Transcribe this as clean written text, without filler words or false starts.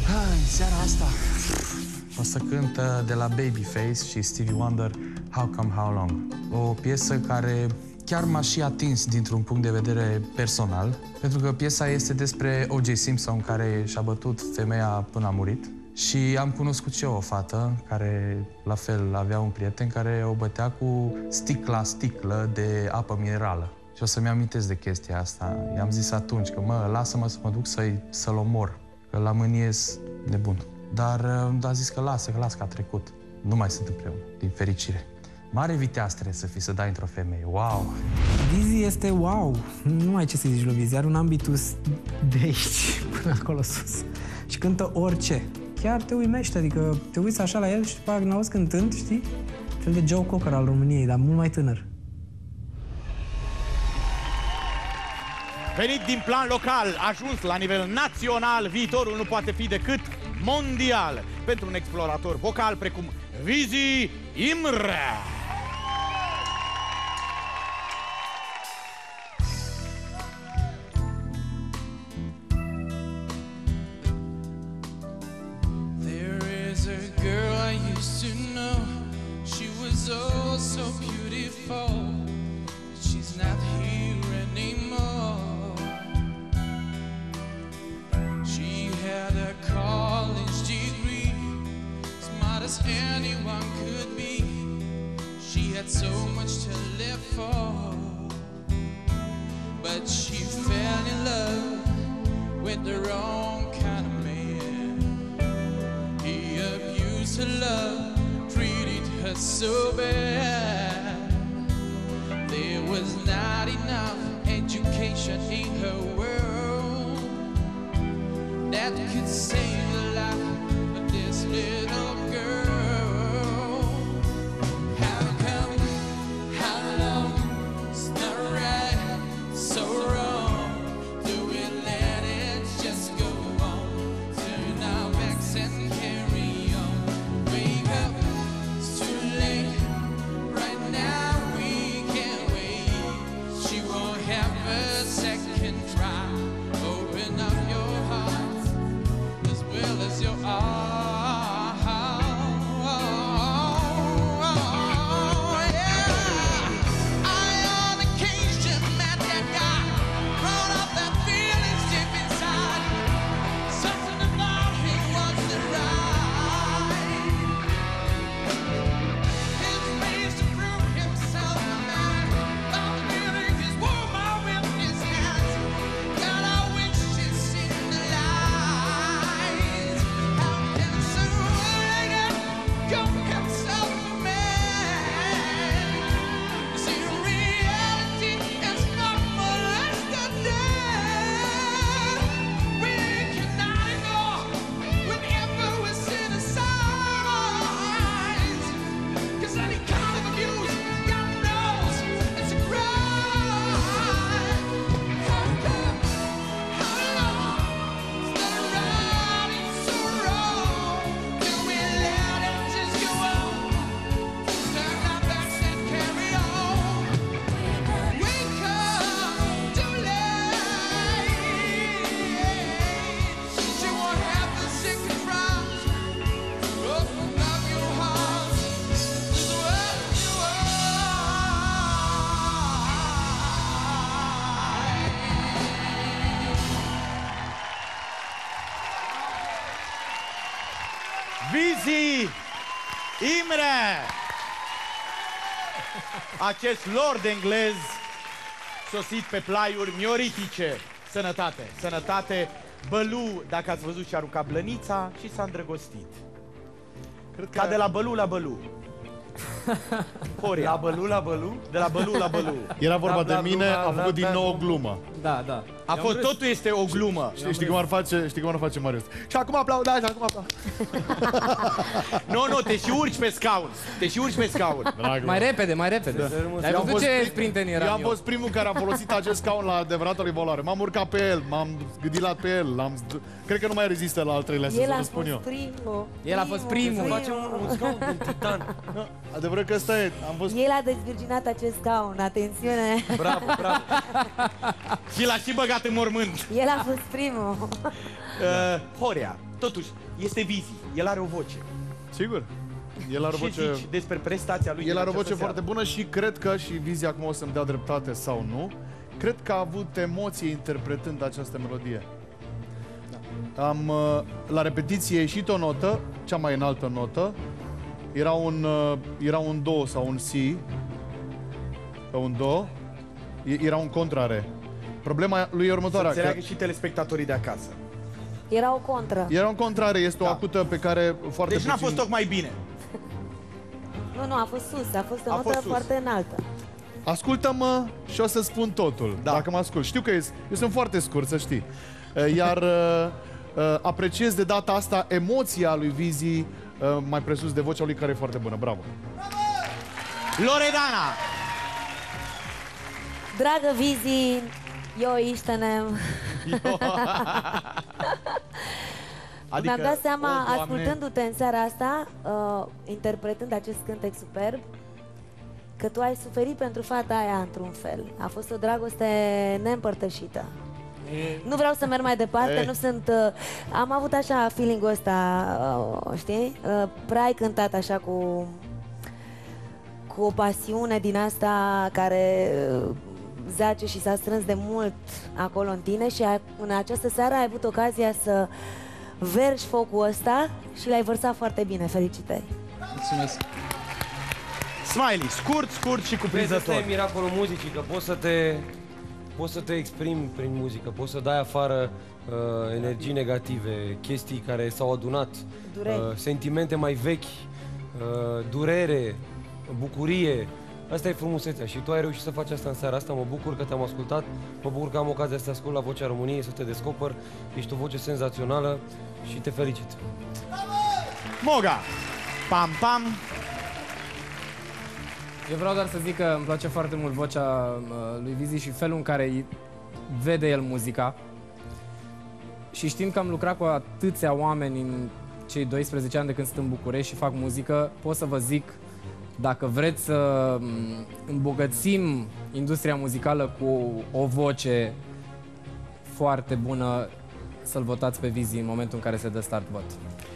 În seara asta o să cânt de la Babyface și Stevie Wonder How Come How Long. O piesă care chiar m-a și atins dintr-un punct de vedere personal, pentru că piesa este despre O.J. Simpson, care și-a bătut femeia până a murit. Și am cunoscut și eu o fată care, la fel, avea un prieten care o bătea cu sticlă de apă minerală. Și o să-mi amintesc de chestia asta. I-am zis atunci că, lasă-mă să mă duc să-l omor, că la mânie-s nebun. Dar a zis că lasă că a trecut. Nu mai sunt împreună, din fericire. Mare viteaz trebuie să fii, să dai într-o femeie. Wow! Vizi este wow! Nu ai ce să zici lui Vizi. Are un ambitus de aici până acolo sus. Și cântă orice. Chiar te uimește, adică te uiți așa la el și după aceea n-auzi cântând, știi? Fel de Joe Cocker al României, dar mult mai tânăr. Venit din plan local, ajuns la nivel național, viitorul nu poate fi decât mondial pentru un explorator vocal precum Vizi Imre. There is a girl I used to know. She was oh so beautiful. She's not here anymore. She had a college degree, smart as anyone could be. She had so much to live for, but she fell in love with the wrong kind of man. He abused her love, treated her so bad. There was not enough education in her world that could save the life of this little girl. How come, how long, it's not right, so wrong? Do we let it just go on? Turn our backs and carry on. Wake up, it's too late. Right now we can't wait. She won't have a second try. Open up your heart as well as your arms. Vizi Imre! Acest lord englez sosit pe plaiuri mioritice. Sănătate, sănătate. Bălu, dacă ați văzut, și-a aruncat blănița și s-a îndrăgostit. Cred că... Ca de la Bălu la Bălu. Horia. La Bălu la Bălu? De la Bălu la Bălu. Era vorba de mine, a făcut din nou o glumă. Da, da. A fost, totul este o glumă. Știi cum ar face Marius? Și acum aplaudați, și acum aplaudați. Nu, te și urci pe scaun. Te și urci pe scaun. Mai repede, mai repede. Ai văzut ce sprinten eram eu? Eu am fost primul care a folosit acest scaun la adevărată rivolare. M-am urcat pe el, m-am gâdilat pe el. Cred că nu mai rezistă la al treilea sezon, spun eu. El a fost primul. Facem un scaun din titan. Adevărat că ăsta e. El a dezvirginat acest scaun, atențiune. Bravo, bravo. Și l-a și băgat în mormânt. El a fost primul. Horia, totuși, este Vizi, el are o voce. Sigur. El are o Ce voce... zici despre prestația lui? El are o voce această foarte bună și cred că, și Vizi acum o să-mi dea dreptate sau nu, cred că a avut emoție interpretând această melodie. Am, la repetiție, ieșit o notă, cea mai înaltă notă, era un do sau un si, un do, era un contrare. Problema lui e următoarea. Să înțeleagă și telespectatorii de acasă. Era o contră. Era un contrare, este o acută pe care foarte Deci n-a fost tocmai bine. Nu, a fost sus, a fost o A notă fost sus. foarte înaltă. Ascultă-mă și o să spun totul, dacă mă ascult. Știu că eu sunt foarte scurt, să știi. Iar apreciez de data asta emoția lui Vizi mai presus de vocea lui, care e foarte bună. Bravo! Loredana! Dragă Vizi, eu iștenem. Mi-am dat seama, ascultându-te în seara asta, interpretând acest cântec superb, că tu ai suferit pentru fata aia într-un fel. A fost o dragoste neîmpărtășită. Nu vreau să merg mai departe, nu sunt... am avut așa feeling-ul ăsta, știi? Prea ai cântat așa cu o pasiune din asta care zace și s-a strâns de mult acolo în tine și în această seară ai avut ocazia să vergi focul ăsta și l-ai vărsat foarte bine. Felicitări! Mulțumesc. Smiley, scurt și cuprinzător. Asta e miracolul muzicii, că poți să te exprimi prin muzică, poți să dai afară energii negative, chestii care s-au adunat, sentimente mai vechi, durere, bucurie. Asta e frumusețea și tu ai reușit să faci asta în seara asta. Mă bucur că te-am ascultat, mă bucur că am ocazia să te ascult la Vocea României, să te descoper. Ești o voce senzațională și te felicit. Moga! Pam, pam! Eu vreau doar să zic că îmi place foarte mult vocea lui Vizi și felul în care vede el muzica. Și știind că am lucrat cu atâția oameni în cei 12 ani de când sunt în București și fac muzică, pot să vă zic, dacă vreți să îmbogățim industria muzicală cu o voce foarte bună, să-l votați pe Vizi în momentul în care se dă start vot.